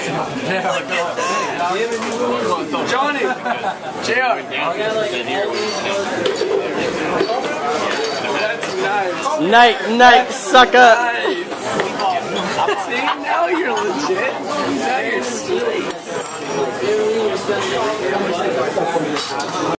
Johnny! JR! That's nice. Night, sucker! Nice. See, now you're legit. Now you're sweet.